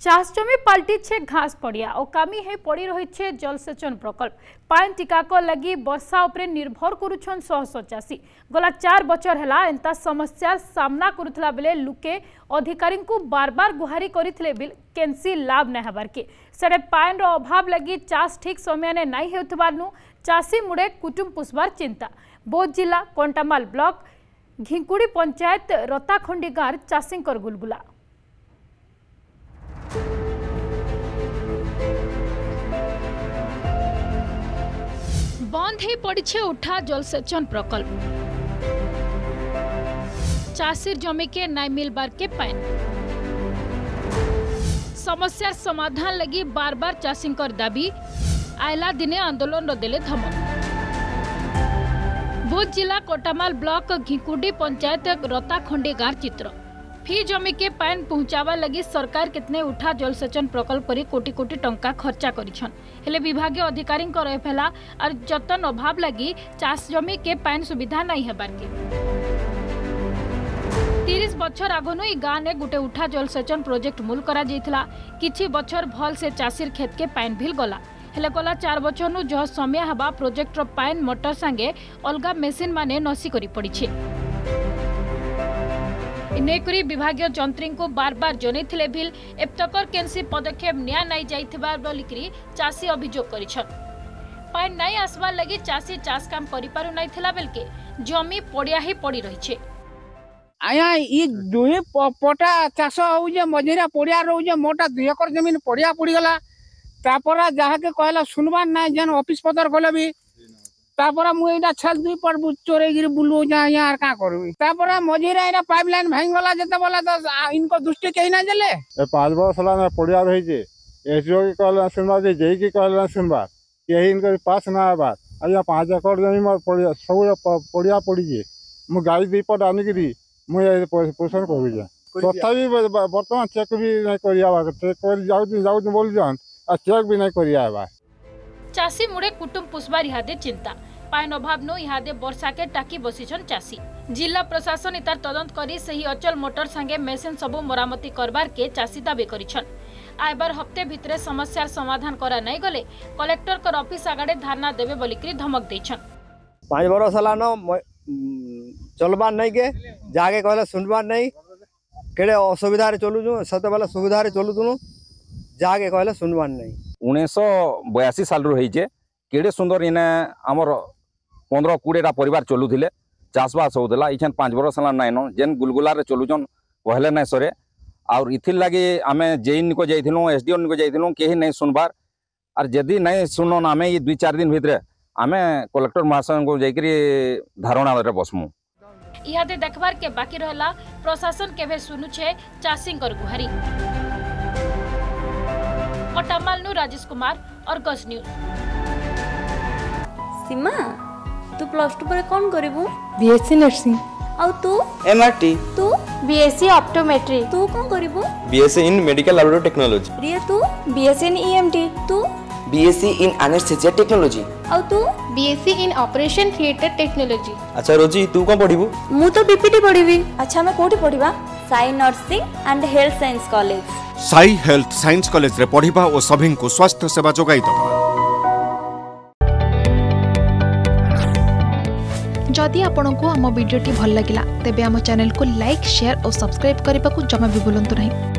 चाष जमी पलटिछे घास पड़िया और कामी है पड़ी रही जलसेचन प्रकल्प पानी टीकाक लगी वर्षा उपरे निर्भर करुछन शह शह चाषी गला 4 बछर हैला एंता समस्या सामना करुथला बेले लुके अधिकारी को बार बार गुहारी करिथिले बिल केंसी लाभ न हबार के सड़े पानी रो अभाव लगी चाष ठीक समय ने नहीं हेउथबारनु चाषी मुड़े कुटुंब पुष्बार चिंता बौद्ध जिला कंटामाल ब्लॉक घिंकुड़ी पंचायत रताखंडी गाँव चाषींकर गुलगुला बंद ही पड़े उठा जलसेचन प्रकल्प चाषीर जमी के नाई मिलबार के पानी समस्या समाधान लगी बार बार चाषींकर दाबी आयला दिने आंदोलन देले धमक बौद्ध जिला कोटामाल ब्लॉक घिंकुडी पंचायत रताखंडी गाँव चित्र फी जमी के पानी पहुंचावा लगी सरकार कितने उठा जलसेचन प्रकल्प करी कोटी कोटी टंका खर्चा करिछन हेले विभागीय अधिकारी रेफेला और जतन अभाव लगी चाष जमी के पानी सुविधा नहीं हेबार के 30 बछर आगनु ई गाँव ने गुटे उठा जलसेचन प्रोजेक्ट मूल करा जाइथिला किछि बछर भल से चाषीर खेत के पानी भिल गला हेले गला 4 बछर नु जह समय हबा प्रोजेक्ट रो पानी मोटर संगे अलगा मेसिन माने नसी करी पड़िछे इनेकुरी विभागीय जंत्री को बार बार जनईथिले बिल एप्तकर केंसी पदक्षेप निया नहीं जाइथिबार बोलिकरी चाषी अभियोग करिछन पानी नहीं आसबार लगी चाषी चाष काम करि पारु नहीं थिला बेलके जमी पड़िया ही पड़ी रहिछे आया ई दुहे पटा चाष हो जे मझेरा पड़िया रहू जे मोटा 2 एकर जमीन पड़िया पड़ी गला तापर जहा के कहला सुनबार ना जन ऑफिस पतर गले भी तापर मु एटा छल 2 पर चोरे गिरी बुलू जा यार का करबी तापर मझेरा एटा पाइपलाइन भांग गला जते बोला तो इनको दृष्टि कहीं ना जले ए 5 वर्ष ला ना पड़िया रही जे एसडीओ के कहला सुनबा जे जेई के कहला सुनबा यही इनको पास ना बात आया 5 एकड़ जमीन में पड़िया सब पड़िया पड़ी जे मु गाड़ी 2 पट आनी गिरी मु पोषण करू जे तथापि वर्तमान चेक भी नहीं करिया चेक कर जाऊ बोल जान आ चेक भी नहीं करिया बा चाषी मुड़े कुटुंब पुष्बार इहादे चिंता पानी अभाव नो इहादे वर्षा के टाकी बसीछन चाषी जिला प्रशासन इतार तदंत करी सही अचल मोटर संगे मेसिन सबु मरामती करबार के चाषी दाबी करिछन आइबार हफ्ते भितरे समस्यार समाधान करा नहीं गले कलेक्टर कर ऑफिस आगाड़े धारणा देबे बोलिकरी धमक देछन 5 वर्ष ला न चलबार नहीं के जागे कहले सुनबार नहीं केड़े असुविधा रे चलु छु सते वाला सुविधा रे चलु छु जागे कहले सुनबार नहीं 1982 साल रु होइचे केड़े सुंदर इने हमर 15-20 परिवार चलुथिले चाषबास होउतला इछन 5 वर्ष ला नाइन जेन गुलगुला रे चलुजन कहले नै सरे और इथिर लागी आमे जेइन को जाइथिलु एसडीओ को जाइथिलु केही नै सुनबार और जदी नै सुनन आमे ई 2-4 दिन भितरे आमे कलेक्टर महाशय को जाइकरी धारणा रे बसमु इहादे देखबार के बाकी रहला प्रशासन केभे सुनुछे चाषींकर गुहारी कोटामाल नु राजेश कुमार अर्गस न्यूज सीमा तू +2 पर कौन करिवु बीएससी नर्सिंग और तू एमआरटी तू बीएससी ऑप्टोमेट्री तू कौन करिवु BSc in medical laboratory technology रिया तू बीएससी इन ईएमटी तू बीएससी इन एनेस्थेसिया टेक्नोलॉजी और तू BSc in operation theatre technology अच्छा रोजी तू कौन पढ़िबु मु तो बीपीटी पढ़िबी अच्छा मैं कोठी पढ़िबा Sai nursing and health science college Sai health science college रे पढ़िबा और सभी को स्वास्थ्य सेवा जोगाई दबा जदि आपंक आम भिडी भल लगा तेब आम चैनल को लाइक शेयर और सब्सक्राइब करने को जमा भी भूलु नहीं।